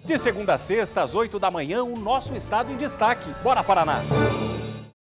De segunda a sexta, às 8 da manhã, o nosso estado em destaque. Bora, Paraná!